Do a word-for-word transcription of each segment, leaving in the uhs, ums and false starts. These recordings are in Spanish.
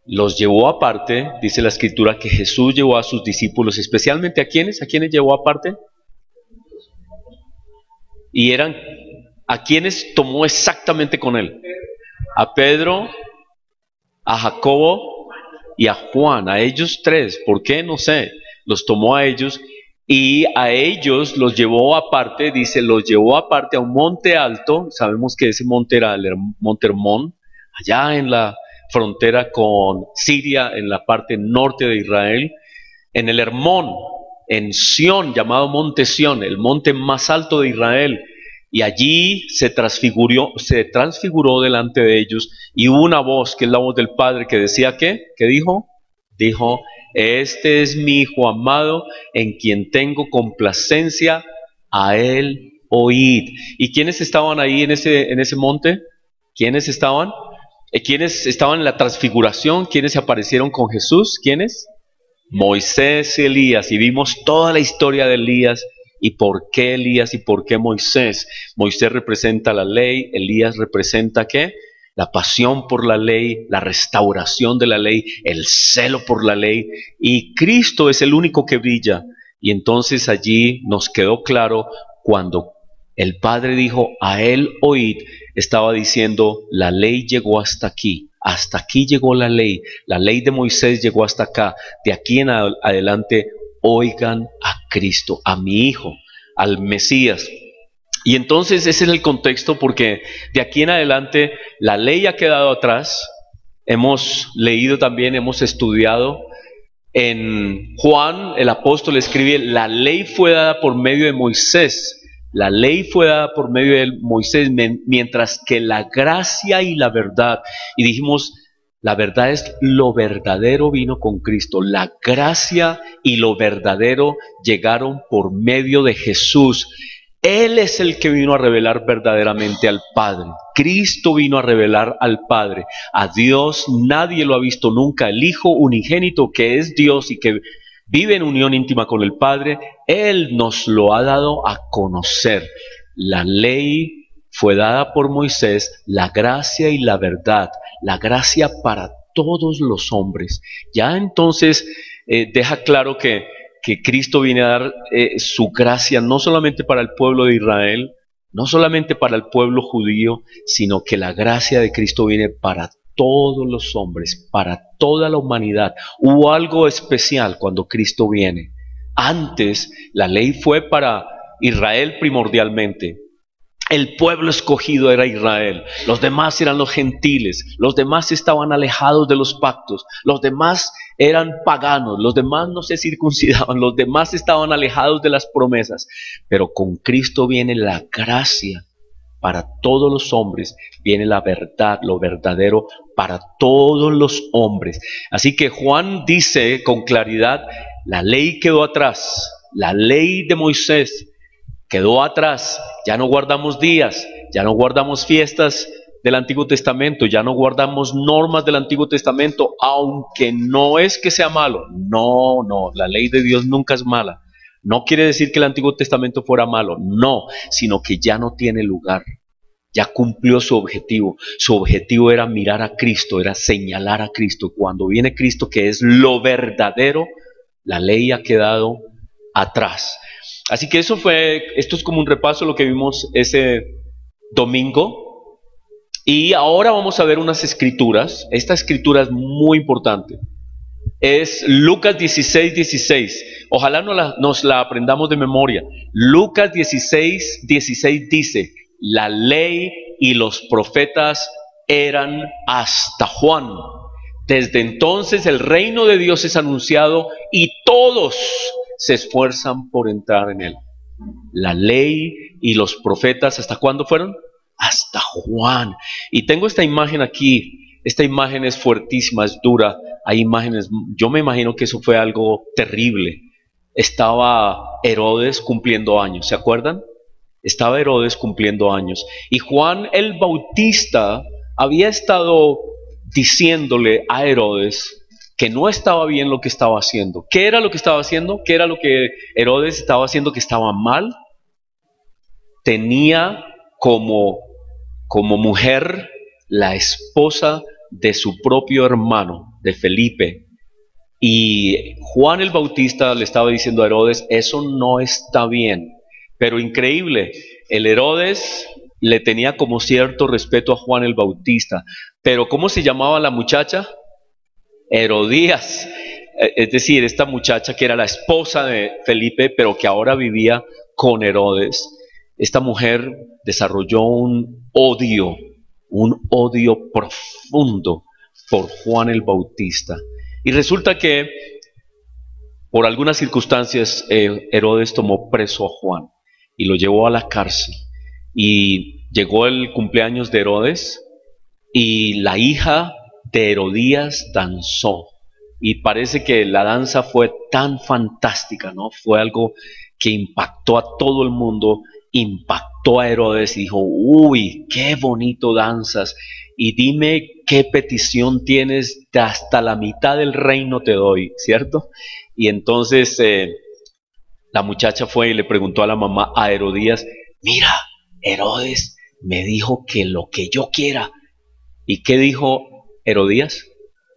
los llevó aparte, dice la escritura que Jesús llevó a sus discípulos, especialmente a quienes, a quienes llevó aparte, y eran a quienes tomó exactamente con él, a Pedro, a Jacobo y a Juan, a ellos tres. ¿Por qué? No sé, los tomó a ellos y a ellos los llevó aparte, dice, los llevó aparte a un monte alto. Sabemos que ese monte era el monte Hermón, allá en la frontera con Siria, en la parte norte de Israel, en el Hermón, en Sión, llamado monte Sión, el monte más alto de Israel. Y allí se transfiguró, se transfiguró delante de ellos, y hubo una voz, que es la voz del Padre, que decía, ¿qué? ¿Qué dijo? Dijo, este es mi Hijo amado, en quien tengo complacencia, a él oíd. ¿Y quiénes estaban ahí en ese, en ese monte? ¿Quiénes estaban? ¿Quiénes estaban en la transfiguración? ¿Quiénes se aparecieron con Jesús? ¿Quiénes? Moisés y Elías. Y vimos toda la historia de Elías. ¿Y por qué Elías y por qué Moisés? Moisés representa la ley, Elías representa ¿qué? La pasión por la ley, la restauración de la ley, el celo por la ley. Y Cristo es el único que brilla. Y entonces allí nos quedó claro cuando el Padre dijo, a él oíd, estaba diciendo, la ley llegó hasta aquí. Hasta aquí llegó la ley. La ley de Moisés llegó hasta acá. De aquí en adelante, oigan a Cristo, a mi Hijo, al Mesías. Y entonces ese es el contexto, porque de aquí en adelante la ley ha quedado atrás. Hemos leído también, hemos estudiado en Juan, el apóstol escribe, la ley fue dada por medio de Moisés. La ley fue dada por medio de Moisés, mientras que la gracia y la verdad, y dijimos, la verdad es lo verdadero vino con Cristo. La gracia y lo verdadero llegaron por medio de Jesús. Él es el que vino a revelar verdaderamente al Padre. Cristo vino a revelar al Padre. A Dios nadie lo ha visto nunca. El Hijo unigénito, que es Dios y que vive en unión íntima con el Padre, Él nos lo ha dado a conocer. La ley fue dada por Moisés, la gracia y la verdad. La gracia para todos los hombres. Ya entonces eh, deja claro que, que Cristo viene a dar eh, su gracia no solamente para el pueblo de Israel, no solamente para el pueblo judío, sino que la gracia de Cristo viene para todos los hombres, para toda la humanidad. Hubo algo especial cuando Cristo viene. Antes la ley fue para Israel primordialmente. El pueblo escogido era Israel, los demás eran los gentiles, los demás estaban alejados de los pactos, los demás eran paganos, los demás no se circuncidaban, los demás estaban alejados de las promesas. Pero con Cristo viene la gracia para todos los hombres, viene la verdad, lo verdadero para todos los hombres. Así que Juan dice con claridad, la ley quedó atrás, la ley de Moisés quedó atrás, ya no guardamos días, ya no guardamos fiestas del Antiguo Testamento, ya no guardamos normas del Antiguo Testamento, aunque no es que sea malo, no, no, la ley de Dios nunca es mala. No quiere decir que el Antiguo Testamento fuera malo, no, sino que ya no tiene lugar, ya cumplió su objetivo. Su objetivo era mirar a Cristo, era señalar a Cristo. Cuando viene Cristo, que es lo verdadero, la ley ha quedado atrás. Así que eso fue, esto es como un repaso de lo que vimos ese domingo. Y ahora vamos a ver unas escrituras. Esta escritura es muy importante. Es Lucas dieciséis, dieciséis. Ojalá nos la, nos la aprendamos de memoria. Lucas dieciséis, dieciséis dice, la ley y los profetas eran hasta Juan. Desde entonces el reino de Dios es anunciado y todos se esfuerzan por entrar en él. La ley y los profetas, ¿hasta cuándo fueron? Hasta Juan. Y tengo esta imagen aquí. Esta imagen es fuertísima, es dura. Hay imágenes, yo me imagino que eso fue algo terrible. Estaba Herodes cumpliendo años, ¿se acuerdan? Estaba Herodes cumpliendo años. Y Juan el Bautista había estado diciéndole a Herodes que no estaba bien lo que estaba haciendo. ¿Qué era lo que estaba haciendo? ¿Qué era lo que Herodes estaba haciendo que estaba mal? Tenía como, como mujer la esposa de su propio hermano. de Felipe. Y Juan el Bautista le estaba diciendo a Herodes, eso no está bien. Pero increíble, el Herodes le tenía como cierto respeto a Juan el Bautista. Pero ¿cómo se llamaba la muchacha? Herodías. Es decir, esta muchacha que era la esposa de Felipe, pero que ahora vivía con Herodes. Esta mujer desarrolló un odio, un odio profundo por Juan el Bautista. Y resulta que por algunas circunstancias eh, Herodes tomó preso a Juan y lo llevó a la cárcel. Y llegó el cumpleaños de Herodes y la hija de Herodías danzó. Y parece que la danza fue tan fantástica, ¿no? Fue algo que impactó a todo el mundo, impactó a Herodes y dijo, uy, qué bonito danzas. Y dime qué petición tienes, de hasta la mitad del reino te doy, ¿cierto? Y entonces eh, la muchacha fue y le preguntó a la mamá, a Herodías, mira, Herodes me dijo que lo que yo quiera. ¿Y qué dijo Herodías?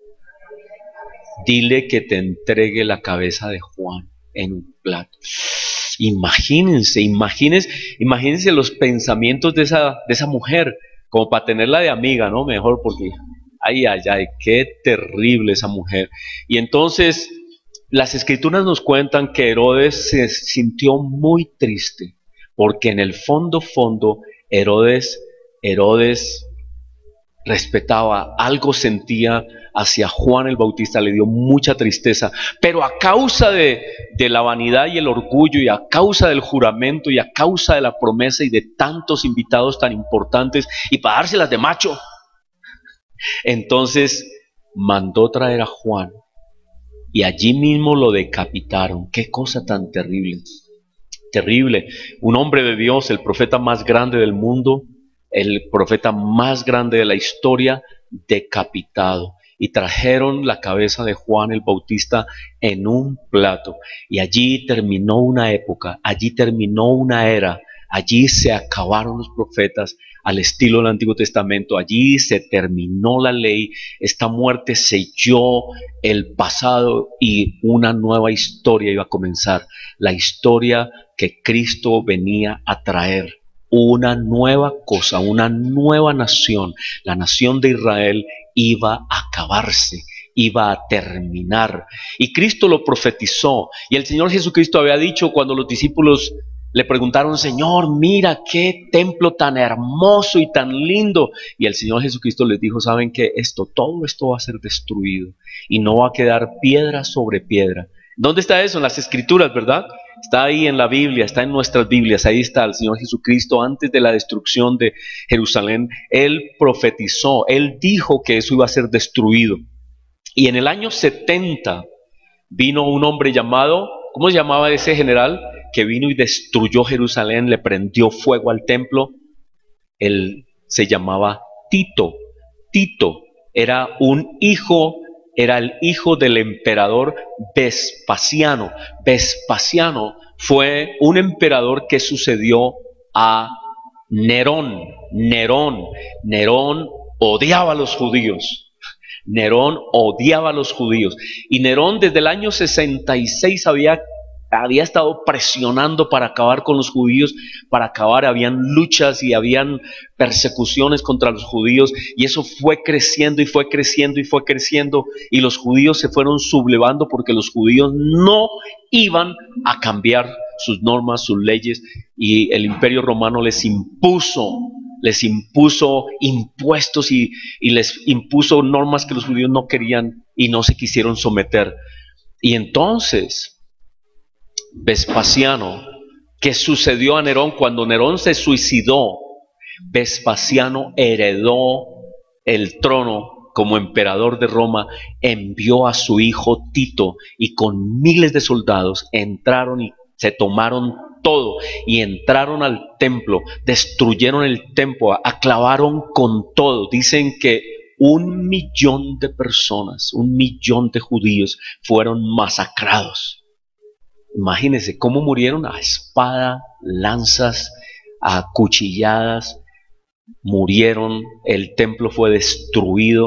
Dile que te entregue la cabeza de Juan en un plato. Imagínense, imagínense, imagínense los pensamientos de esa, de esa mujer, como para tenerla de amiga, ¿no? Mejor porque, ay, ay, ay, qué terrible esa mujer. Y entonces, las escrituras nos cuentan que Herodes se sintió muy triste, porque en el fondo, fondo, Herodes, Herodes respetaba, algo sentía hacia Juan el Bautista, le dio mucha tristeza, pero a causa de, de la vanidad y el orgullo, y a causa del juramento, y a causa de la promesa y de tantos invitados tan importantes, y para dárselas de macho, entonces mandó traer a Juan, y allí mismo lo decapitaron. Qué cosa tan terrible, terrible. Un hombre de Dios, el profeta más grande del mundo, el profeta más grande de la historia, decapitado. Y trajeron la cabeza de Juan el Bautista en un plato. Y allí terminó una época, allí terminó una era, allí se acabaron los profetas al estilo del Antiguo Testamento, allí se terminó la ley, esta muerte selló el pasado y una nueva historia iba a comenzar, la historia que Cristo venía a traer. Una nueva cosa, una nueva nación, la nación de Israel iba a acabarse, iba a terminar. Y Cristo lo profetizó. Y el Señor Jesucristo había dicho cuando los discípulos le preguntaron, Señor, mira qué templo tan hermoso y tan lindo. Y el Señor Jesucristo les dijo, ¿saben qué? Esto, todo esto va a ser destruido y no va a quedar piedra sobre piedra. ¿Dónde está eso? En las Escrituras, ¿verdad? Está ahí en la Biblia, está en nuestras Biblias, ahí está el Señor Jesucristo antes de la destrucción de Jerusalén. Él profetizó, Él dijo que eso iba a ser destruido. Y en el año setenta vino un hombre llamado, ¿cómo se llamaba ese general? Que vino y destruyó Jerusalén, le prendió fuego al templo. Él se llamaba Tito. Tito era un hijo Era el hijo del emperador Vespasiano. Vespasiano fue un emperador que sucedió a Nerón. Nerón. Nerón odiaba a los judíos. Nerón odiaba a los judíos. Y Nerón desde el año sesenta y seis había, había estado presionando para acabar con los judíos, para acabar, habían luchas y habían persecuciones contra los judíos, y eso fue creciendo y fue creciendo y fue creciendo, y los judíos se fueron sublevando porque los judíos no iban a cambiar sus normas, sus leyes, y el Imperio Romano les impuso, les impuso impuestos y, y les impuso normas que los judíos no querían y no se quisieron someter. Y entonces Vespasiano, ¿qué sucedió a Nerón? Cuando Nerón se suicidó, Vespasiano heredó el trono como emperador de Roma, envió a su hijo Tito y con miles de soldados entraron y se tomaron todo y entraron al templo, destruyeron el templo, aclavaron con todo. Dicen que un millón de personas, un millón de judíos fueron masacrados. Imagínense cómo murieron: a espada, lanzas, a cuchilladas. Murieron, el templo fue destruido,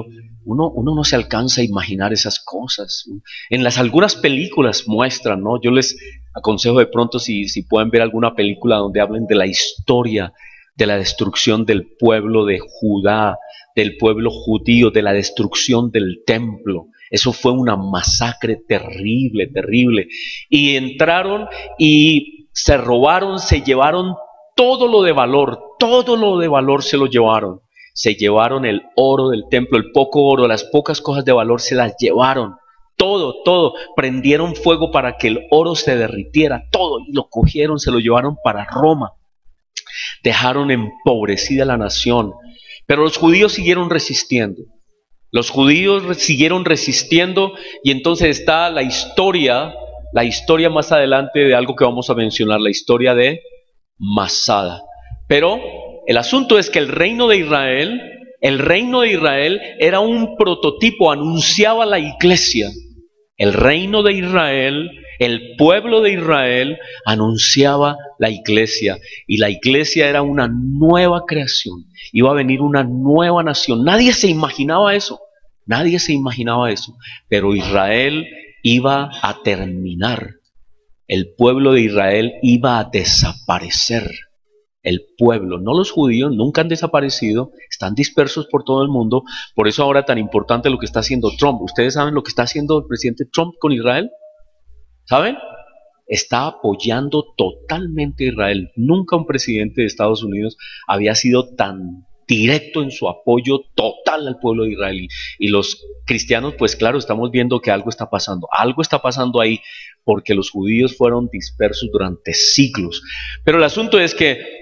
Uno, uno no se alcanza a imaginar esas cosas. En las algunas películas muestran, ¿no? Yo les aconsejo de pronto si, si pueden ver alguna película donde hablen de la historia de la destrucción del pueblo de Judá, del pueblo judío, de la destrucción del templo. Eso fue una masacre terrible, terrible. Y entraron y se robaron, se llevaron todo lo de valor, todo lo de valor se lo llevaron. Se llevaron el oro del templo, el poco oro, las pocas cosas de valor se las llevaron. Todo, todo. Prendieron fuego para que el oro se derritiera, todo. Y lo cogieron, se lo llevaron para Roma. Dejaron empobrecida la nación. Pero los judíos siguieron resistiendo. Los judíos siguieron resistiendo y entonces está la historia, la historia más adelante de algo que vamos a mencionar, la historia de Masada. Pero el asunto es que el reino de Israel, el reino de Israel era un prototipo, anunciaba la iglesia. El reino de Israel, el pueblo de Israel anunciaba la iglesia. Y la iglesia era una nueva creación. Iba a venir una nueva nación. Nadie se imaginaba eso. Nadie se imaginaba eso. Pero Israel iba a terminar. El pueblo de Israel iba a desaparecer. El pueblo, no los judíos, nunca han desaparecido, están dispersos por todo el mundo. Por eso ahora tan importante lo que está haciendo Trump. ¿Ustedes saben lo que está haciendo el presidente Trump con Israel? ¿Saben? Está apoyando totalmente a Israel. Nunca un presidente de Estados Unidos había sido tan directo en su apoyo total al pueblo de Israel. Y los cristianos, pues claro, estamos viendo que algo está pasando. Algo está pasando ahí porque los judíos fueron dispersos durante siglos. Pero el asunto es que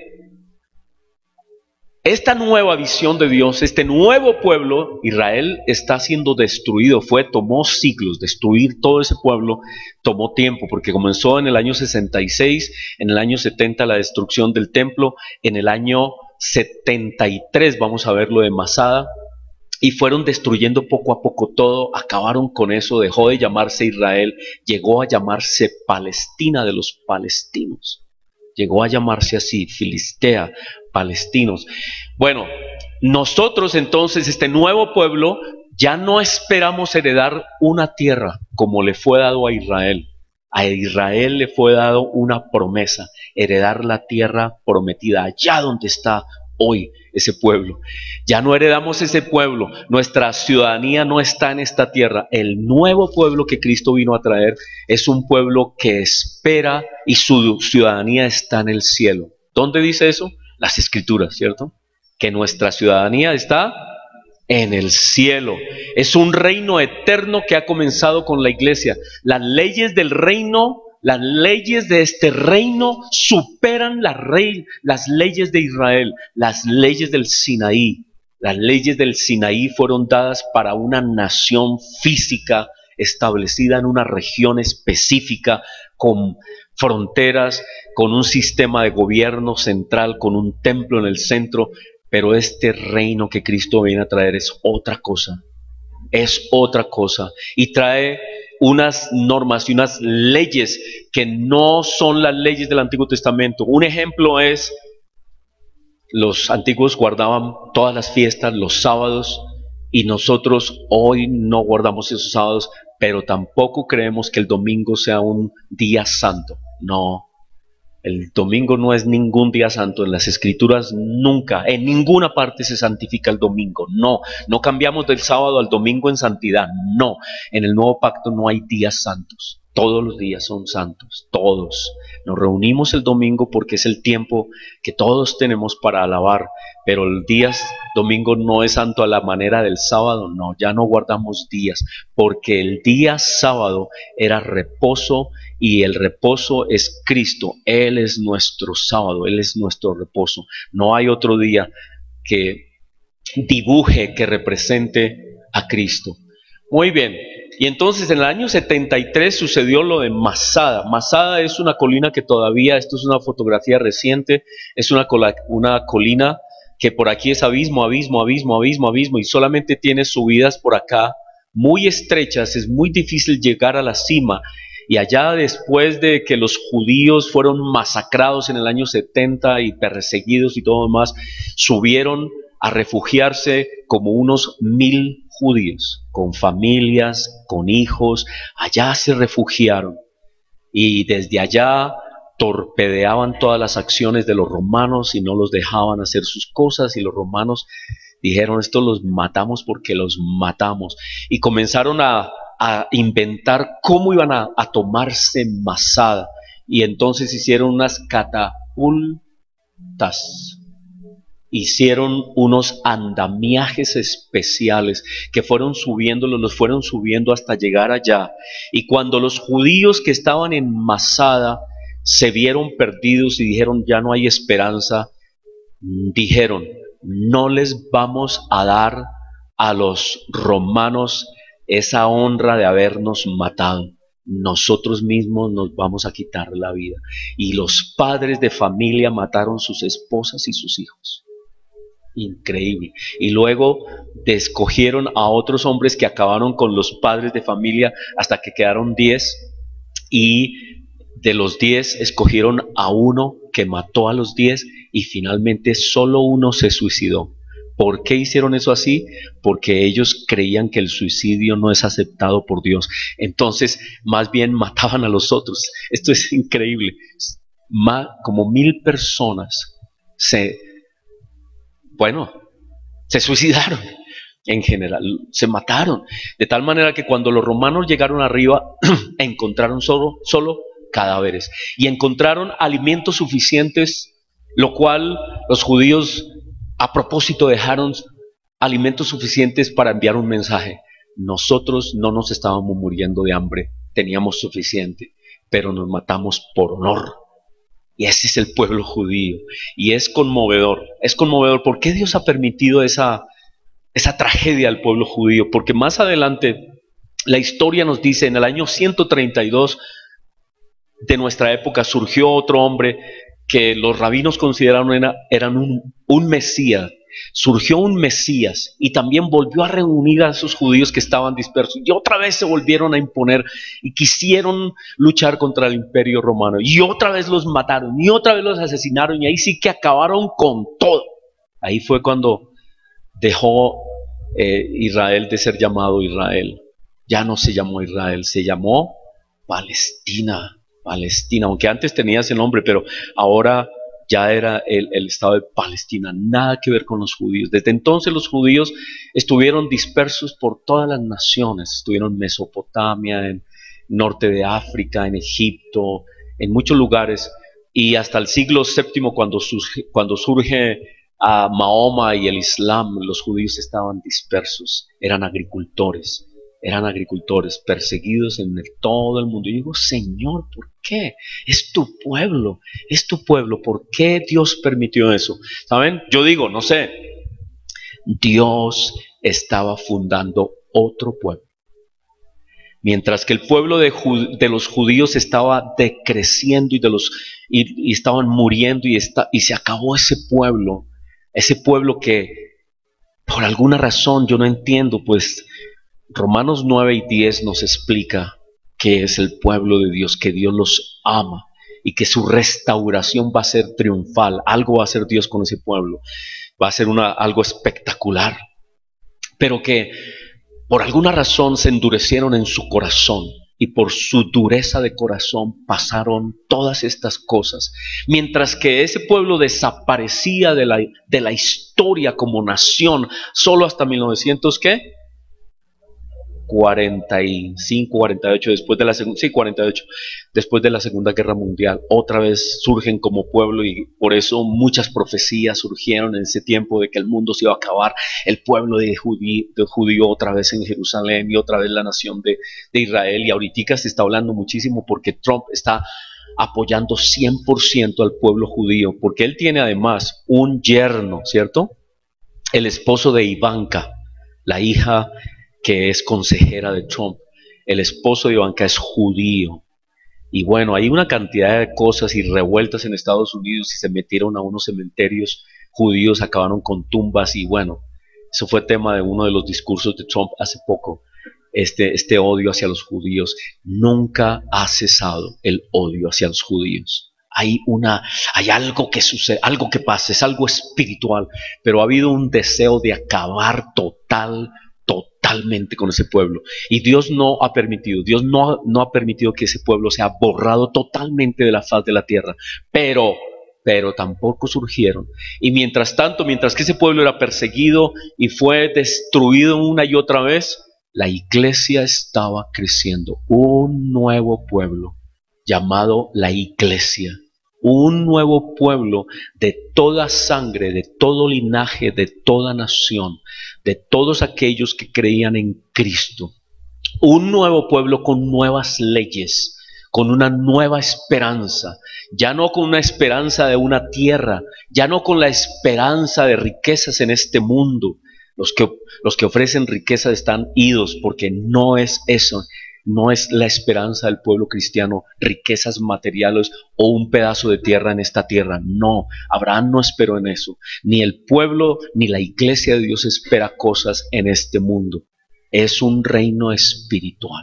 esta nueva visión de Dios, este nuevo pueblo, Israel está siendo destruido. Fue, tomó siglos, destruir todo ese pueblo tomó tiempo, porque comenzó en el año sesenta y seis, en el año setenta la destrucción del templo, en el año setenta y tres vamos a ver lo de Masada, y fueron destruyendo poco a poco todo, acabaron con eso, dejó de llamarse Israel, llegó a llamarse Palestina de los palestinos. Llegó a llamarse así, Filistea, palestinos. Bueno, nosotros entonces, este nuevo pueblo, ya no esperamos heredar una tierra como le fue dado a Israel. A Israel le fue dado una promesa, heredar la tierra prometida, allá donde está hoy ese pueblo. Ya no heredamos ese pueblo, nuestra ciudadanía no está en esta tierra. El nuevo pueblo que Cristo vino a traer es un pueblo que espera y su ciudadanía está en el cielo. ¿Dónde dice eso? Las Escrituras, ¿cierto? Que nuestra ciudadanía está en el cielo. Es un reino eterno que ha comenzado con la iglesia. Las leyes del reino, las leyes de este reino superan la rey, las leyes de Israel, las leyes del Sinaí. Las leyes del Sinaí fueron dadas para una nación física establecida en una región específica con fronteras, con un sistema de gobierno central, con un templo en el centro. Pero este reino que Cristo viene a traer es otra cosa, es otra cosa, y trae unas normas y unas leyes que no son las leyes del Antiguo Testamento. Un ejemplo es, los antiguos guardaban todas las fiestas los sábados, y nosotros hoy no guardamos esos sábados, pero tampoco creemos que el domingo sea un día santo. No. El domingo no es ningún día santo. En las Escrituras nunca, en ninguna parte se santifica el domingo. No, no cambiamos del sábado al domingo en santidad. No, en el nuevo pacto no hay días santos. Todos los días son santos, todos. Nos reunimos el domingo porque es el tiempo que todos tenemos para alabar, pero el día domingo no es santo a la manera del sábado. No, ya no guardamos días, porque el día sábado era reposo, y el reposo es Cristo. Él es nuestro sábado, Él es nuestro reposo. No hay otro día que dibuje, que represente a Cristo. Muy bien, y entonces en el año setenta y tres sucedió lo de Masada. Masada es una colina que todavía, esto es una fotografía reciente, es una, cola, una colina que por aquí es abismo, abismo, abismo, abismo, abismo, y solamente tiene subidas por acá muy estrechas. Es muy difícil llegar a la cima. Y allá, después de que los judíos fueron masacrados en el año setenta y perseguidos y todo demás, subieron a refugiarse como unos mil judíos, con familias, con hijos. Allá se refugiaron y desde allá torpedeaban todas las acciones de los romanos y no los dejaban hacer sus cosas, y los romanos dijeron: estos los matamos porque los matamos, y comenzaron a, a inventar cómo iban a, a tomarse Masada, y entonces hicieron unas catapultas. Hicieron unos andamiajes especiales que fueron subiéndolos, los fueron subiendo hasta llegar allá. Y cuando los judíos que estaban en Masada se vieron perdidos y dijeron: ya no hay esperanza, dijeron: no les vamos a dar a los romanos esa honra de habernos matado. Nosotros mismos nos vamos a quitar la vida. Y los padres de familia mataron sus esposas y sus hijos. Increíble. Y luego escogieron a otros hombres que acabaron con los padres de familia hasta que quedaron diez, y de los diez escogieron a uno que mató a los diez, y finalmente solo uno se suicidó. ¿Por qué hicieron eso así? Porque ellos creían que el suicidio no es aceptado por Dios. Entonces, más bien mataban a los otros. Esto es increíble. Más, como mil personas se Bueno, se suicidaron en general, se mataron, de tal manera que cuando los romanos llegaron arriba, encontraron solo, solo cadáveres, y encontraron alimentos suficientes, lo cual los judíos a propósito dejaron alimentos suficientes para enviar un mensaje: nosotros no nos estábamos muriendo de hambre, teníamos suficiente, pero nos matamos por honor. Y ese es el pueblo judío. Y es conmovedor, es conmovedor. ¿Por qué Dios ha permitido esa, esa tragedia al pueblo judío? Porque más adelante la historia nos dice: en el año ciento treinta y dos de nuestra época surgió otro hombre que los rabinos consideraron era, eran un, un Mesías. Surgió un Mesías y también volvió a reunir a esos judíos que estaban dispersos, y otra vez se volvieron a imponer y quisieron luchar contra el imperio romano, y otra vez los mataron y otra vez los asesinaron, y ahí sí que acabaron con todo. Ahí fue cuando dejó eh, Israel de ser llamado Israel. Ya no se llamó Israel, se llamó Palestina. Palestina, aunque antes tenía ese nombre, pero ahora ya era el, el estado de Palestina, nada que ver con los judíos. Desde entonces los judíos estuvieron dispersos por todas las naciones, estuvieron en Mesopotamia, en norte de África, en Egipto, en muchos lugares, y hasta el siglo séptimo, cuando surge, cuando surge a Mahoma y el Islam, los judíos estaban dispersos, eran agricultores. Eran agricultores perseguidos en el, todo el mundo. Y digo: Señor, ¿por qué? Es tu pueblo, es tu pueblo. ¿Por qué Dios permitió eso? ¿Saben? Yo digo, no sé, Dios estaba fundando otro pueblo. Mientras que el pueblo de, de los judíos estaba decreciendo y, de los, y, y estaban muriendo y, está, y se acabó ese pueblo, ese pueblo que por alguna razón yo no entiendo, pues Romanos nueve y diez nos explica que es el pueblo de Dios, que Dios los ama y que su restauración va a ser triunfal. Algo va a hacer Dios con ese pueblo, va a ser una, algo espectacular, pero que por alguna razón se endurecieron en su corazón, y por su dureza de corazón pasaron todas estas cosas. Mientras que ese pueblo desaparecía de la, de la historia como nación solo hasta mil novecientos, ¿qué? cuarenta y cinco, cuarenta y ocho, después de la segunda, sí, cuarenta y ocho, después de la Segunda Guerra Mundial, otra vez surgen como pueblo, y por eso muchas profecías surgieron en ese tiempo de que el mundo se iba a acabar, el pueblo de judío, de judío otra vez en Jerusalén, y otra vez la nación de, de Israel. Y ahorita se está hablando muchísimo porque Trump está apoyando cien por ciento al pueblo judío, porque él tiene además un yerno, ¿cierto? El esposo de Ivanka, la hija que es consejera de Trump. El esposo de Ivanka es judío. Y bueno, hay una cantidad de cosas y revueltas en Estados Unidos, y se metieron a unos cementerios judíos, acabaron con tumbas, y bueno, eso fue tema de uno de los discursos de Trump hace poco. este, este odio hacia los judíos. Nunca ha cesado el odio hacia los judíos. Hay, una, hay algo que sucede, algo que pasa, es algo espiritual, pero ha habido un deseo de acabar total, totalmente con ese pueblo. Y Dios no ha permitido, Dios no, no ha permitido que ese pueblo sea borrado totalmente de la faz de la tierra, pero... pero tampoco surgieron. Y mientras tanto, mientras que ese pueblo era perseguido y fue destruido una y otra vez, la iglesia estaba creciendo. Un nuevo pueblo llamado la iglesia. Un nuevo pueblo de toda sangre, de todo linaje, de toda nación, de todos aquellos que creían en Cristo. Un nuevo pueblo con nuevas leyes, con una nueva esperanza, ya no con una esperanza de una tierra, ya no con la esperanza de riquezas en este mundo. Los que, los que ofrecen riquezas están idos, porque no es eso, no es la esperanza del pueblo cristiano, riquezas materiales o un pedazo de tierra en esta tierra. No, Abraham no esperó en eso, ni el pueblo ni la iglesia de Dios espera cosas en este mundo. Es un reino espiritual,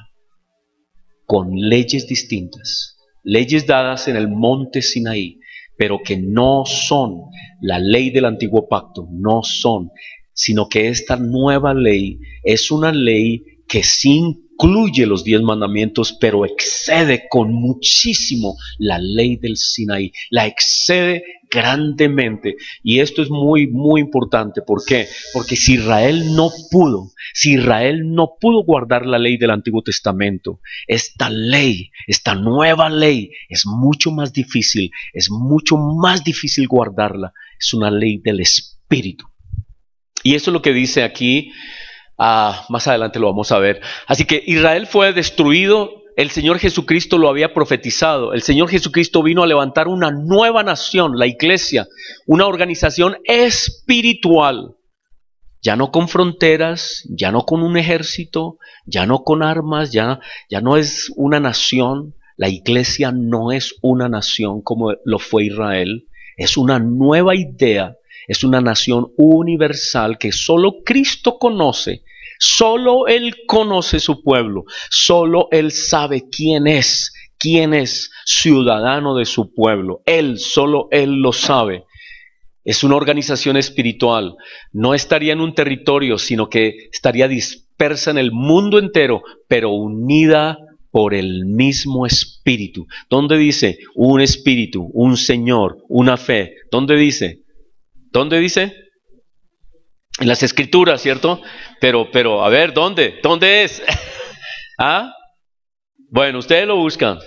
con leyes distintas, leyes dadas en el monte Sinaí, pero que no son la ley del antiguo pacto, no son, sino que esta nueva ley es una ley que sí incluye los diez mandamientos, pero excede con muchísimo la ley del Sinaí, la excede grandemente. Y esto es muy, muy importante. ¿Por qué? Porque si Israel no pudo, si Israel no pudo guardar la ley del Antiguo Testamento, esta ley, esta nueva ley, es mucho más difícil, es mucho más difícil guardarla. Es una ley del Espíritu. Y eso es lo que dice aquí. Ah, más adelante lo vamos a ver. Así que Israel fue destruido. El Señor Jesucristo lo había profetizado. El Señor Jesucristo vino a levantar una nueva nación, la iglesia, una organización espiritual. Ya no con fronteras, ya no con un ejército, ya no con armas, ya, ya no es una nación. La iglesia no es una nación como lo fue Israel. Es una nueva idea. Es una nación universal que solo Cristo conoce. Solo Él conoce su pueblo. Solo Él sabe quién es, quién es ciudadano de su pueblo. Él, solo Él lo sabe. Es una organización espiritual. No estaría en un territorio, sino que estaría dispersa en el mundo entero, pero unida por el mismo espíritu. ¿Dónde dice? Un espíritu, un Señor, una fe. ¿Dónde dice? ¿Dónde dice? En las Escrituras, ¿cierto? Pero, pero, a ver, ¿dónde? ¿Dónde es? ¿Ah? Bueno, ustedes lo buscan.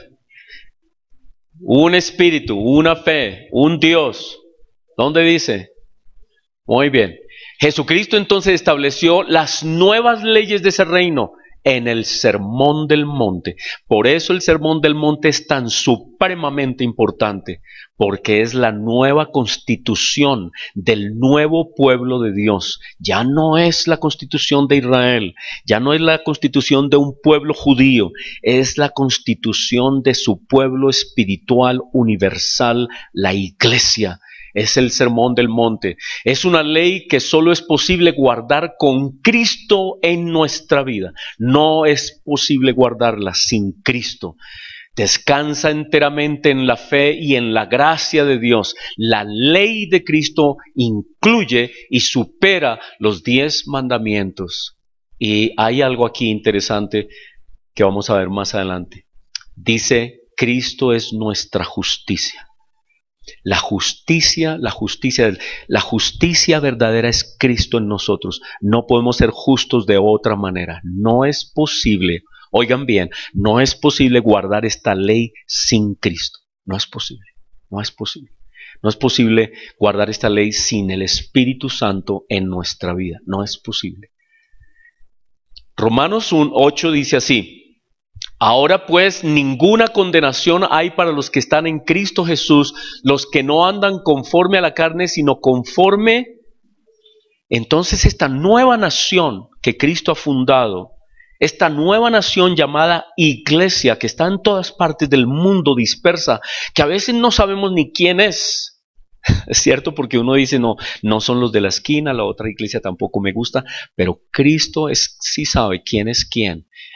Un espíritu, una fe, un Dios. ¿Dónde dice? Muy bien. Jesucristo entonces estableció las nuevas leyes de ese reino en el Sermón del Monte. Por eso el Sermón del Monte es tan supremamente importante, porque es la nueva constitución del nuevo pueblo de Dios. Ya no es la constitución de Israel, ya no es la constitución de un pueblo judío, es la constitución de su pueblo espiritual universal, la iglesia. Es el Sermón del Monte. Es una ley que solo es posible guardar con Cristo en nuestra vida. No es posible guardarla sin Cristo. Descansa enteramente en la fe y en la gracia de Dios. La ley de Cristo incluye y supera los diez mandamientos. Y hay algo aquí interesante que vamos a ver más adelante. Dice, Cristo es nuestra justicia. La justicia, la justicia, la justicia verdadera es Cristo en nosotros. No podemos ser justos de otra manera. No es posible, oigan bien, no es posible guardar esta ley sin Cristo. No es posible, no es posible. No es posible guardar esta ley sin el Espíritu Santo en nuestra vida. No es posible. Romanos ocho dice así. Ahora pues ninguna condenación hay para los que están en Cristo Jesús, los que no andan conforme a la carne, sino conforme. Entonces esta nueva nación que Cristo ha fundado, esta nueva nación llamada iglesia, que está en todas partes del mundo dispersa, que a veces no sabemos ni quién es. Es cierto, porque uno dice, no, no son los de la esquina, la otra iglesia tampoco me gusta, pero Cristo es, sí sabe quién es quién.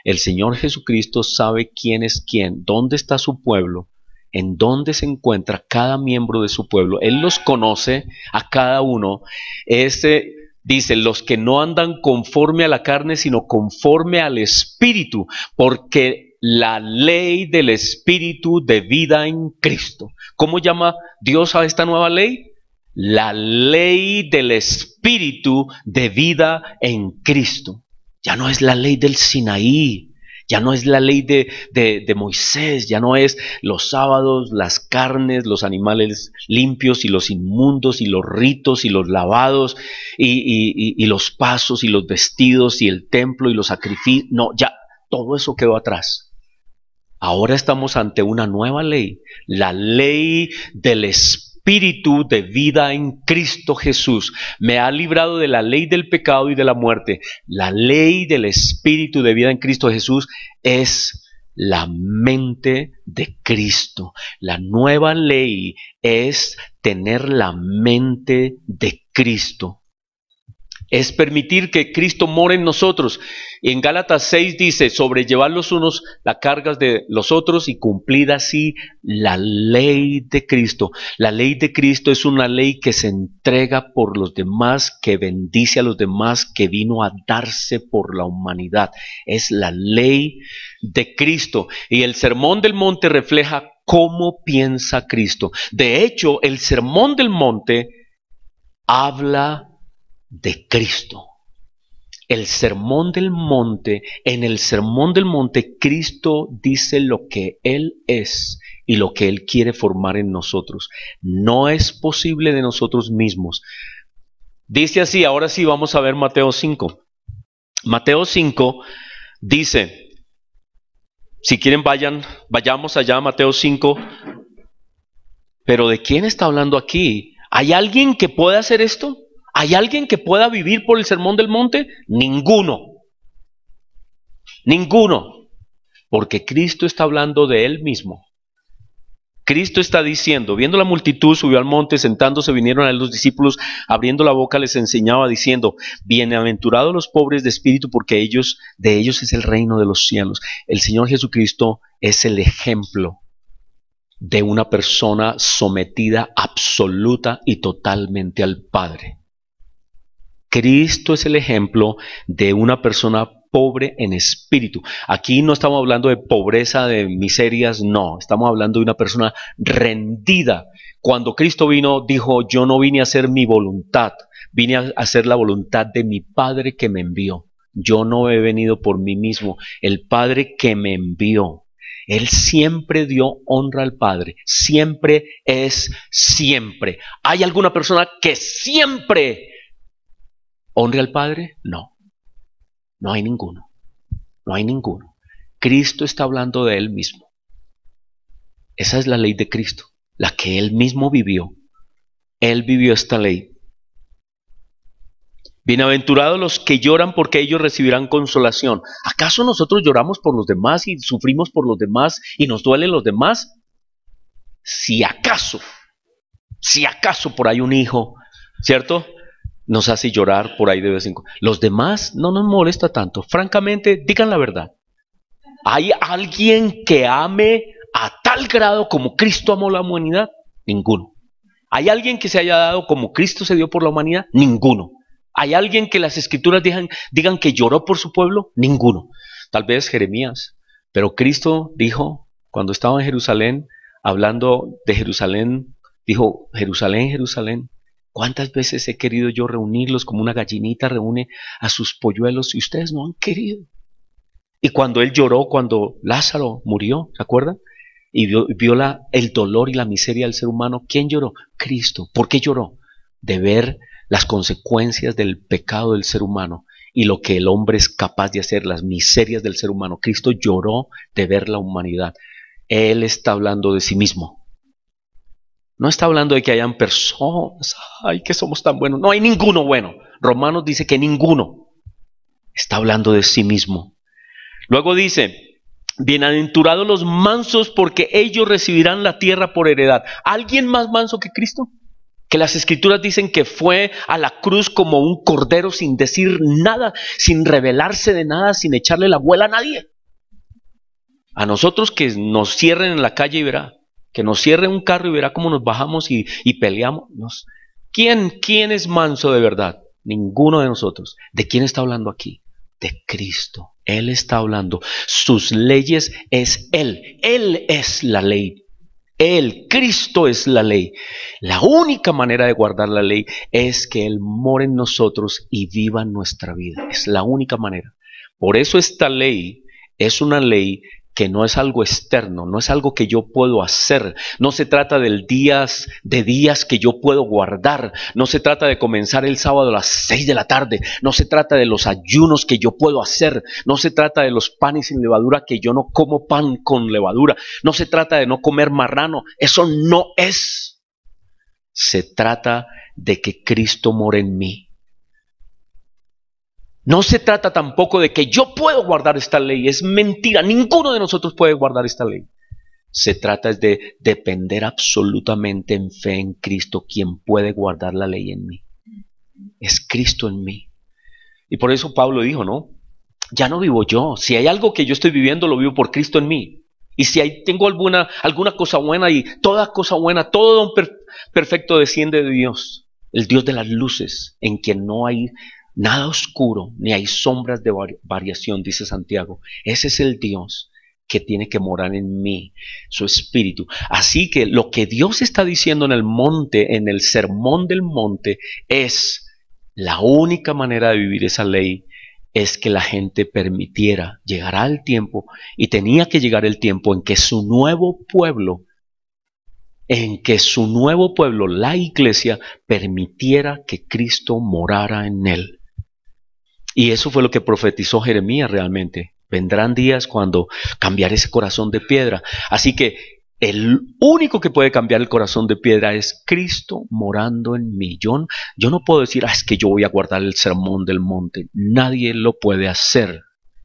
El Señor Jesucristo sabe quién es quién, dónde está su pueblo, en dónde se encuentra cada miembro de su pueblo. Él los conoce a cada uno. Este dice, los que no andan conforme a la carne, sino conforme al Espíritu, porque la ley del Espíritu de vida en Cristo. ¿Cómo llama Dios a esta nueva ley? La ley del Espíritu de vida en Cristo. Ya no es la ley del Sinaí, ya no es la ley de, de, de Moisés, ya no es los sábados, las carnes, los animales limpios y los inmundos y los ritos y los lavados y, y, y, y los pasos y los vestidos y el templo y los sacrificios. No, ya todo eso quedó atrás. Ahora estamos ante una nueva ley, la ley del Espíritu de vida en Cristo Jesús. Me ha librado de la ley del pecado y de la muerte. La ley del Espíritu de vida en Cristo Jesús es la mente de Cristo. La nueva ley es tener la mente de Cristo. Es permitir que Cristo more en nosotros. En Gálatas seis dice, sobrellevar los unos las cargas de los otros y cumplir así la ley de Cristo. La ley de Cristo es una ley que se entrega por los demás, que bendice a los demás, que vino a darse por la humanidad. Es la ley de Cristo. Y el Sermón del Monte refleja cómo piensa Cristo. De hecho, el Sermón del Monte habla de Cristo. El Sermón del Monte, en el Sermón del Monte, Cristo dice lo que Él es y lo que Él quiere formar en nosotros. No es posible de nosotros mismos. Dice así, ahora sí vamos a ver Mateo cinco. Mateo cinco dice, si quieren vayan, vayamos allá a Mateo cinco, pero ¿de quién está hablando aquí? ¿Hay alguien que pueda hacer esto? ¿Hay alguien que pueda vivir por el Sermón del Monte? Ninguno. Ninguno. Porque Cristo está hablando de Él mismo. Cristo está diciendo, viendo la multitud, subió al monte, sentándose, vinieron a él los discípulos, abriendo la boca les enseñaba, diciendo, bienaventurados los pobres de espíritu, porque ellos, de ellos es el reino de los cielos. El Señor Jesucristo es el ejemplo de una persona sometida absoluta y totalmente al Padre. Cristo es el ejemplo de una persona pobre en espíritu. Aquí no estamos hablando de pobreza, de miserias, no. Estamos hablando de una persona rendida. Cuando Cristo vino, dijo, yo no vine a hacer mi voluntad, vine a hacer la voluntad de mi Padre que me envió. Yo no he venido por mí mismo, el Padre que me envió. Él siempre dio honra al Padre, siempre es siempre. ¿Hay alguna persona que siempre honre al Padre? No, no hay ninguno, no hay ninguno. Cristo está hablando de Él mismo. Esa es la ley de Cristo, la que Él mismo vivió. Él vivió esta ley. Bienaventurados los que lloran, porque ellos recibirán consolación. ¿Acaso nosotros lloramos por los demás y sufrimos por los demás y nos duelen los demás? Si acaso, si acaso por ahí un hijo, ¿cierto?, nos hace llorar por ahí de vez en cuando. Los demás no nos molesta tanto. Francamente, digan la verdad. ¿Hay alguien que ame a tal grado como Cristo amó la humanidad? Ninguno. ¿Hay alguien que se haya dado como Cristo se dio por la humanidad? Ninguno. ¿Hay alguien que las Escrituras digan, digan que lloró por su pueblo? Ninguno. Tal vez Jeremías. Pero Cristo dijo, cuando estaba en Jerusalén, hablando de Jerusalén, dijo, Jerusalén, Jerusalén, ¿cuántas veces he querido yo reunirlos como una gallinita reúne a sus polluelos y ustedes no han querido? Y cuando Él lloró, cuando Lázaro murió, ¿se acuerdan? Y vio, vio la, el dolor y la miseria del ser humano. ¿Quién lloró? Cristo. ¿Por qué lloró? De ver las consecuencias del pecado del ser humano y lo que el hombre es capaz de hacer, las miserias del ser humano. Cristo lloró de ver la humanidad. Él está hablando de sí mismo. No está hablando de que hayan personas, ay, que somos tan buenos. No hay ninguno bueno. Romanos dice que ninguno. Está hablando de sí mismo. Luego dice, bienaventurados los mansos, porque ellos recibirán la tierra por heredad. ¿Alguien más manso que Cristo? Que las Escrituras dicen que fue a la cruz como un cordero sin decir nada, sin rebelarse de nada, sin echarle la muela a nadie. A nosotros que nos cierren en la calle y verá, que nos cierre un carro y verá cómo nos bajamos y, y peleamos. Nos, ¿quién, ¿Quién es manso de verdad? Ninguno de nosotros. ¿De quién está hablando aquí? De Cristo. Él está hablando. Sus leyes es Él. Él es la ley. Él, Cristo es la ley. La única manera de guardar la ley es que Él more en nosotros y viva en nuestra vida. Es la única manera. Por eso esta ley es una ley que no es algo externo, no es algo que yo puedo hacer. No se trata del días, de días que yo puedo guardar. No se trata de comenzar el sábado a las seis de la tarde. No se trata de los ayunos que yo puedo hacer. No se trata de los panes sin levadura, que yo no como pan con levadura. No se trata de no comer marrano. Eso no es. Se trata de que Cristo more en mí. No se trata tampoco de que yo puedo guardar esta ley. Es mentira. Ninguno de nosotros puede guardar esta ley. Se trata de depender absolutamente en fe en Cristo, quien puede guardar la ley en mí. Es Cristo en mí. Y por eso Pablo dijo, ¿no? Ya no vivo yo. Si hay algo que yo estoy viviendo, lo vivo por Cristo en mí. Y si hay, tengo alguna, alguna cosa buena, y toda cosa buena, todo don per, perfecto desciende de Dios, el Dios de las luces, en quien no hay nada oscuro, ni hay sombras de variación, dice Santiago. Ese es el Dios que tiene que morar en mí, su espíritu. Así que lo que Dios está diciendo en el monte, en el sermón del monte, es la única manera de vivir esa ley, es que la gente permitiera. Llegará el tiempo, y tenía que llegar el tiempo en que su nuevo pueblo, en que su nuevo pueblo, la iglesia, permitiera que Cristo morara en él. Y eso fue lo que profetizó Jeremías realmente. Vendrán días cuando cambiaré ese corazón de piedra. Así que el único que puede cambiar el corazón de piedra es Cristo morando en mí. Yo, yo no puedo decir, ah, es que yo voy a guardar el sermón del monte. Nadie lo puede hacer.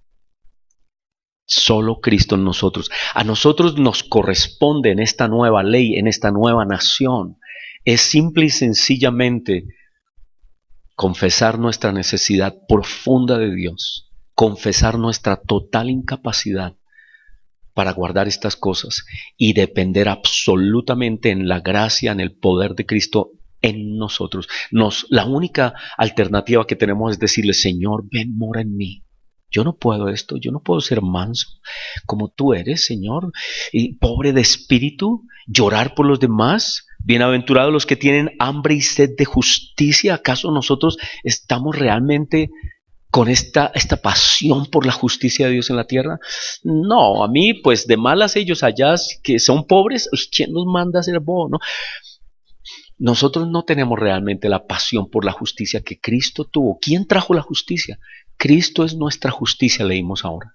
Solo Cristo en nosotros. A nosotros nos corresponde en esta nueva ley, en esta nueva nación, es simple y sencillamente confesar nuestra necesidad profunda de Dios, confesar nuestra total incapacidad para guardar estas cosas y depender absolutamente en la gracia, en el poder de Cristo en nosotros. Nos, la única alternativa que tenemos es decirle, Señor, ven, mora en mí. Yo no puedo esto, yo no puedo ser manso como tú eres, Señor, y pobre de espíritu, llorar por los demás. Bienaventurados los que tienen hambre y sed de justicia. ¿Acaso nosotros estamos realmente con esta, esta pasión por la justicia de Dios en la tierra? No, a mí pues de malas ellos allá que son pobres, ¿quién nos manda a ser vos? ¿No? Nosotros no tenemos realmente la pasión por la justicia que Cristo tuvo. ¿Quién trajo la justicia? Cristo es nuestra justicia, leímos ahora.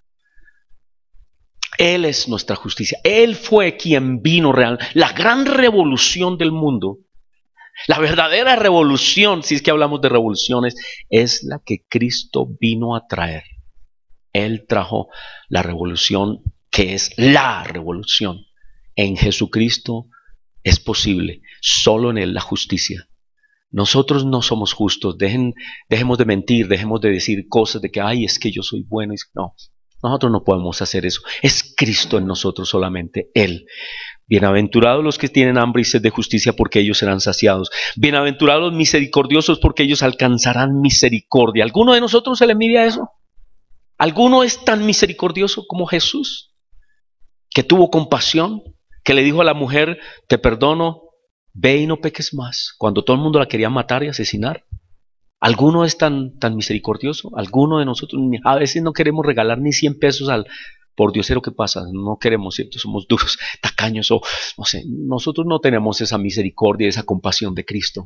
Él es nuestra justicia. Él fue quien vino real. La gran revolución del mundo, la verdadera revolución, si es que hablamos de revoluciones, es la que Cristo vino a traer. Él trajo la revolución que es la revolución. En Jesucristo es posible. Solo en Él la justicia. Nosotros no somos justos. Dejen, dejemos de mentir, dejemos de decir cosas de que, ay, es que yo soy bueno. No, nosotros no podemos hacer eso. Es Cristo en nosotros solamente, Él. Bienaventurados los que tienen hambre y sed de justicia, porque ellos serán saciados. Bienaventurados los misericordiosos, porque ellos alcanzarán misericordia. ¿Alguno de nosotros se le envidia eso? ¿Alguno es tan misericordioso como Jesús? Que tuvo compasión, que le dijo a la mujer, te perdono, ve y no peques más, cuando todo el mundo la quería matar y asesinar. ¿Alguno es tan, tan misericordioso? ¿Alguno de nosotros? A veces no queremos regalar ni cien pesos al por diosero que pasa. No queremos, ¿cierto? Somos duros, tacaños o no sé. Nosotros no tenemos esa misericordia, esa compasión de Cristo.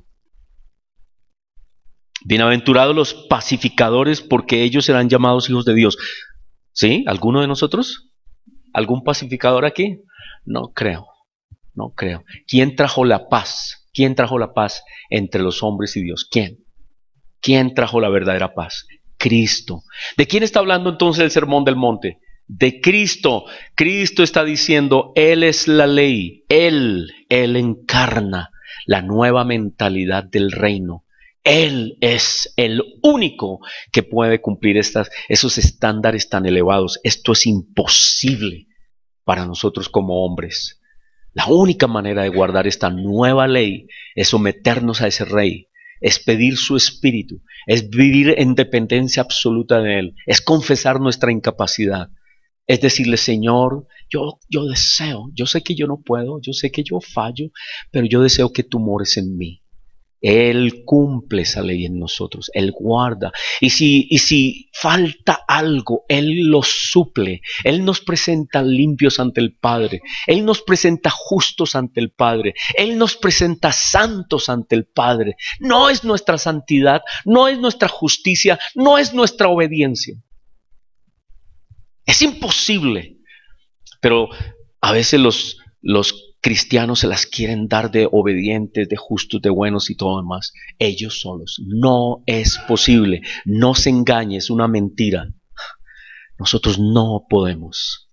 Bienaventurados los pacificadores, porque ellos serán llamados hijos de Dios. ¿Sí? ¿Alguno de nosotros? ¿Algún pacificador aquí? No creo. No creo. ¿Quién trajo la paz? ¿Quién trajo la paz entre los hombres y Dios? ¿Quién? ¿Quién trajo la verdadera paz? Cristo. ¿De quién está hablando entonces el sermón del monte? De Cristo. Cristo está diciendo, Él es la ley. Él, Él encarna la nueva mentalidad del reino. Él es el único que puede cumplir estas, esos estándares tan elevados. Esto es imposible para nosotros como hombres. La única manera de guardar esta nueva ley es someternos a ese rey, es pedir su espíritu, es vivir en dependencia absoluta de él, es confesar nuestra incapacidad, es decirle, Señor, yo, yo deseo, yo sé que yo no puedo, yo sé que yo fallo, pero yo deseo que tú mores en mí. Él cumple esa ley en nosotros, Él guarda. Y si, y si falta algo, Él lo suple. Él nos presenta limpios ante el Padre. Él nos presenta justos ante el Padre. Él nos presenta santos ante el Padre. No es nuestra santidad, no es nuestra justicia, no es nuestra obediencia. Es imposible. Pero a veces los, los cristianos se las quieren dar de obedientes, de justos, de buenos y todo demás. Ellos solos. No es posible. No se engañe, es una mentira. Nosotros no podemos.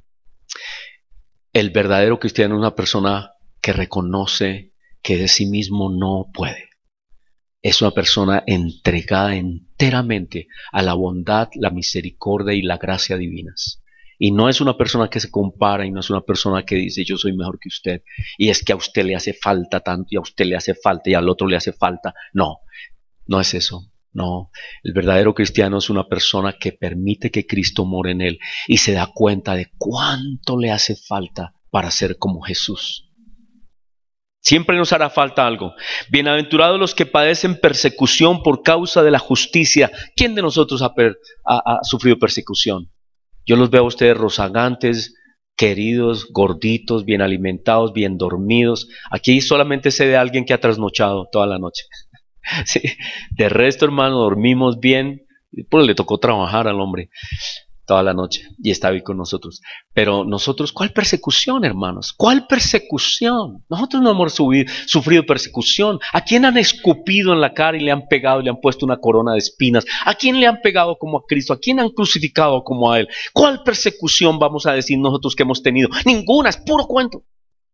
El verdadero cristiano es una persona que reconoce que de sí mismo no puede. Es una persona entregada enteramente a la bondad, la misericordia y la gracia divinas. Y no es una persona que se compara y no es una persona que dice yo soy mejor que usted y es que a usted le hace falta tanto y a usted le hace falta y al otro le hace falta. No, no es eso. No, el verdadero cristiano es una persona que permite que Cristo more en él y se da cuenta de cuánto le hace falta para ser como Jesús. Siempre nos hará falta algo. Bienaventurados los que padecen persecución por causa de la justicia. ¿Quién de nosotros ha, per, ha, ha sufrido persecución? Yo los veo a ustedes rozagantes, queridos, gorditos, bien alimentados, bien dormidos. Aquí solamente sé de alguien que ha trasnochado toda la noche. Sí. De resto, hermano, dormimos bien. Pues le tocó trabajar al hombre toda la noche y estaba ahí con nosotros. Pero nosotros, ¿cuál persecución, hermanos? ¿Cuál persecución? Nosotros no hemos subido, sufrido persecución. ¿A quién han escupido en la cara y le han pegado y le han puesto una corona de espinas? ¿A quién le han pegado como a Cristo? ¿A quién han crucificado como a Él? ¿Cuál persecución vamos a decir nosotros que hemos tenido? Ninguna, es puro cuento.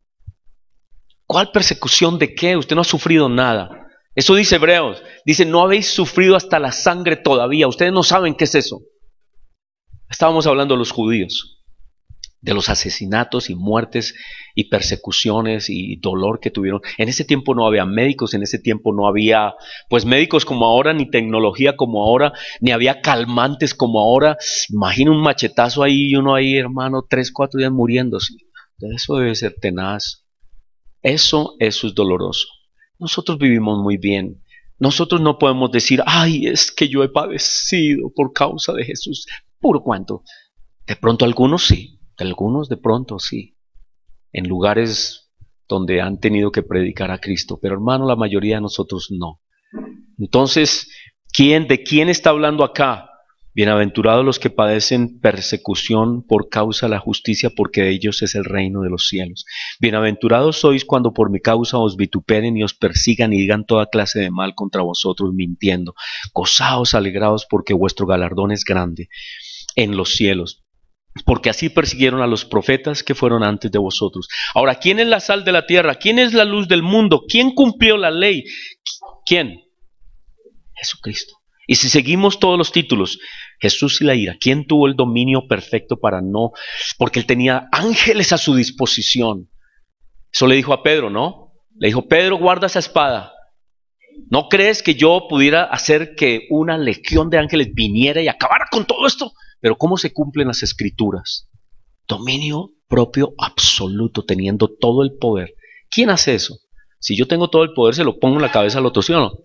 ¿Cuál persecución de qué? Usted no ha sufrido nada. Eso dice Hebreos. Dice, no habéis sufrido hasta la sangre todavía. Ustedes no saben qué es eso. Estábamos hablando de los judíos, de los asesinatos y muertes y persecuciones y dolor que tuvieron. En ese tiempo no había médicos, en ese tiempo no había pues médicos como ahora, ni tecnología como ahora, ni había calmantes como ahora. Imagina un machetazo ahí y uno ahí, hermano, tres, cuatro días muriéndose. Eso debe ser tenaz. Eso, eso es doloroso. Nosotros vivimos muy bien. Nosotros no podemos decir, ay, es que yo he padecido por causa de Jesús. Puro cuento. De pronto algunos sí, de algunos de pronto sí, en lugares donde han tenido que predicar a Cristo, pero hermano, la mayoría de nosotros no. Entonces, ¿quién, de quién está hablando acá? Bienaventurados los que padecen persecución por causa de la justicia, porque de ellos es el reino de los cielos. Bienaventurados sois cuando por mi causa os vituperen y os persigan y digan toda clase de mal contra vosotros mintiendo. Gozaos, alegraos, porque vuestro galardón es grande en los cielos, porque así persiguieron a los profetas que fueron antes de vosotros. Ahora, ¿quién es la sal de la tierra? ¿Quién es la luz del mundo? ¿Quién cumplió la ley? ¿Quién? Jesucristo. Y si seguimos todos los títulos, Jesús y la ira, ¿quién tuvo el dominio perfecto para no? Porque él tenía ángeles a su disposición. Eso le dijo a Pedro, ¿no? Le dijo, Pedro, guarda esa espada. ¿No crees que yo pudiera hacer que una legión de ángeles viniera y acabara con todo esto? Pero ¿cómo se cumplen las escrituras? Dominio propio absoluto, teniendo todo el poder. ¿Quién hace eso? Si yo tengo todo el poder, se lo pongo en la cabeza al otro, ¿sí o no?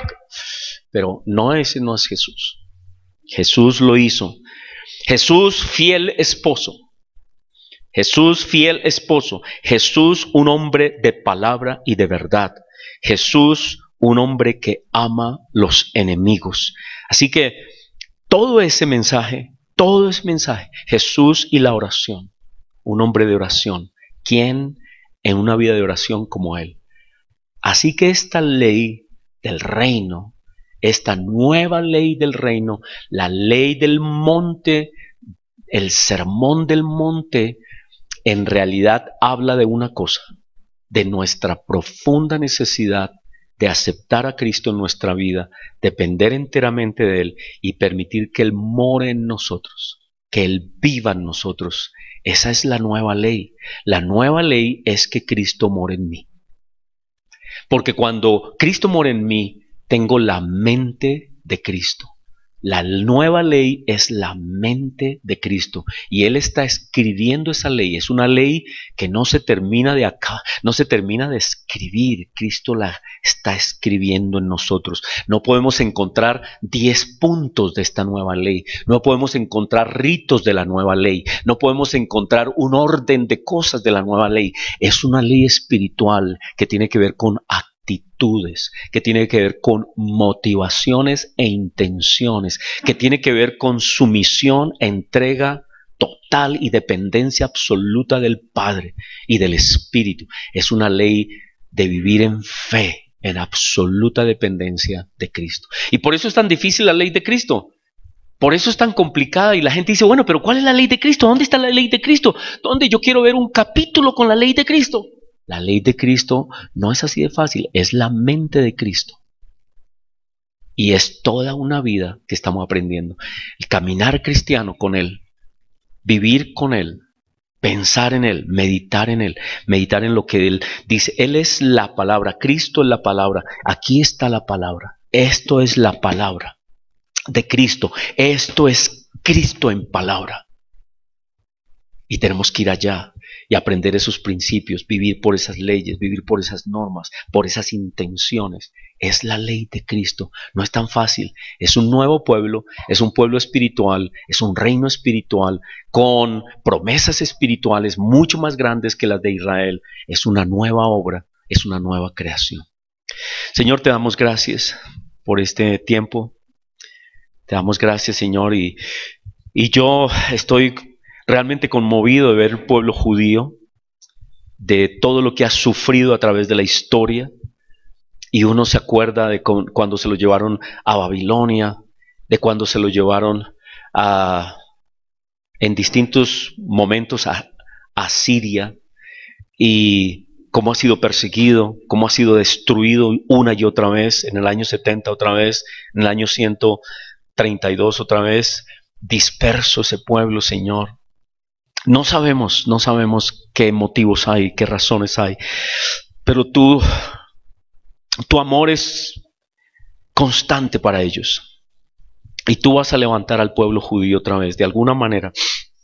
Pero no, ese no es Jesús. Jesús lo hizo. Jesús, fiel esposo. Jesús, fiel esposo. Jesús, un hombre de palabra y de verdad. Jesús, un hombre que ama los enemigos. Así que todo ese mensaje, todo ese mensaje, Jesús y la oración, un hombre de oración, ¿quién en una vida de oración como él? Así que esta ley del reino, esta nueva ley del reino, la ley del monte, el sermón del monte, en realidad habla de una cosa, de nuestra profunda necesidad de aceptar a Cristo en nuestra vida, depender enteramente de Él y permitir que Él more en nosotros. que Él viva en nosotros. Esa es la nueva ley. La nueva ley es que Cristo mora en mí. Porque cuando Cristo mora en mí, tengo la mente de Cristo. La nueva ley es la mente de Cristo y Él está escribiendo esa ley. Es una ley que no se termina de acá, no se termina de escribir. Cristo la está escribiendo en nosotros. No podemos encontrar diez puntos de esta nueva ley. No podemos encontrar ritos de la nueva ley. No podemos encontrar un orden de cosas de la nueva ley. Es una ley espiritual que tiene que ver con actitudes. Actitudes, que tiene que ver con motivaciones e intenciones, que tiene que ver con sumisión, entrega total y dependencia absoluta del Padre y del Espíritu. Es una ley de vivir en fe, en absoluta dependencia de Cristo. Y por eso es tan difícil la ley de Cristo. Por eso es tan complicada y la gente dice, bueno, pero ¿cuál es la ley de Cristo? ¿Dónde está la ley de Cristo? ¿Dónde? Yo quiero ver un capítulo con la ley de Cristo. La ley de Cristo no es así de fácil, es la mente de Cristo. Y es toda una vida que estamos aprendiendo. El caminar cristiano con Él, vivir con Él, pensar en Él, meditar en Él, meditar en lo que Él dice. Él es la palabra, Cristo es la palabra. Aquí está la palabra. Esto es la palabra de Cristo. Esto es Cristo en palabra. Y tenemos que ir allá y aprender esos principios, vivir por esas leyes, vivir por esas normas, por esas intenciones. Es la ley de Cristo. No es tan fácil. Es un nuevo pueblo, es un pueblo espiritual, es un reino espiritual con promesas espirituales mucho más grandes que las de Israel. Es una nueva obra, es una nueva creación. Señor, te damos gracias por este tiempo. Te damos gracias, Señor, y, y yo estoy realmente conmovido de ver el pueblo judío, de todo lo que ha sufrido a través de la historia. Y uno se acuerda de con, cuando se lo llevaron a Babilonia, de cuando se lo llevaron a, en distintos momentos a, a Siria, y cómo ha sido perseguido, cómo ha sido destruido una y otra vez, en el año setenta otra vez, en el año ciento treinta y dos otra vez, disperso ese pueblo, Señor. No sabemos, no sabemos qué motivos hay, qué razones hay, pero tú, tu amor es constante para ellos. Y tú vas a levantar al pueblo judío otra vez, de alguna manera.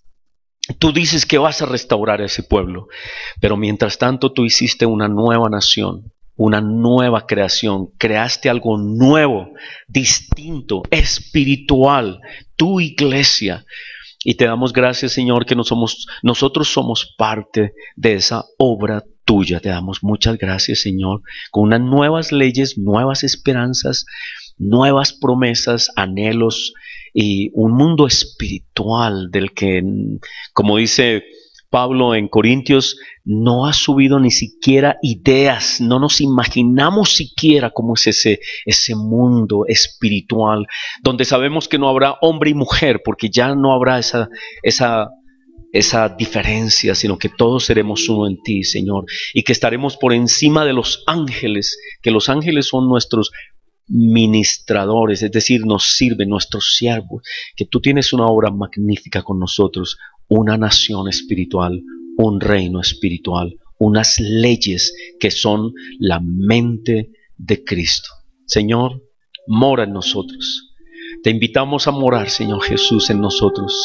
Tú dices que vas a restaurar a ese pueblo, pero mientras tanto tú hiciste una nueva nación, una nueva creación, creaste algo nuevo, distinto, espiritual, tu iglesia. Y te damos gracias, Señor, que no somos, nosotros somos parte de esa obra tuya. Te damos muchas gracias, Señor, con unas nuevas leyes, nuevas esperanzas, nuevas promesas, anhelos y un mundo espiritual del que, como dice Pablo en Corintios, no ha subido ni siquiera ideas, no nos imaginamos siquiera cómo es ese, ese mundo espiritual, donde sabemos que no habrá hombre y mujer, porque ya no habrá esa, esa, esa diferencia, sino que todos seremos uno en ti, Señor, y que estaremos por encima de los ángeles, que los ángeles son nuestros ministradores, es decir, nos sirven, nuestros siervos, que tú tienes una obra magnífica con nosotros, una nación espiritual, un reino espiritual, unas leyes que son la mente de Cristo. Señor, mora en nosotros. Te invitamos a morar, Señor Jesús, en nosotros.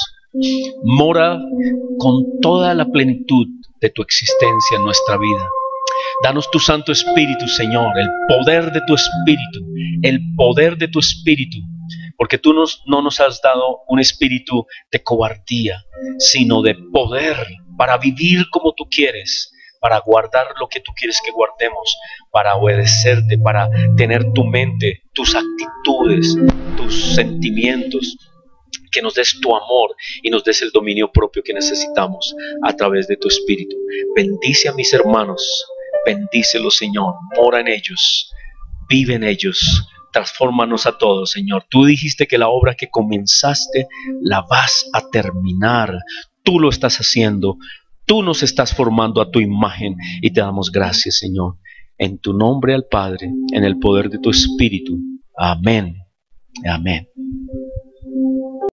Mora con toda la plenitud de tu existencia en nuestra vida. Danos tu Santo Espíritu, Señor, el poder de tu Espíritu, el poder de tu Espíritu, porque tú nos, no nos has dado un espíritu de cobardía, sino de poder para vivir como tú quieres, para guardar lo que tú quieres que guardemos, para obedecerte, para tener tu mente, tus actitudes, tus sentimientos, que nos des tu amor y nos des el dominio propio que necesitamos a través de tu Espíritu. Bendice a mis hermanos, bendícelos, Señor, mora en ellos, vive en ellos, transfórmanos a todos, Señor. Tú dijiste que la obra que comenzaste la vas a terminar. Tú lo estás haciendo. Tú nos estás formando a tu imagen y te damos gracias, Señor. En tu nombre al Padre, en el poder de tu Espíritu. Amén. Amén.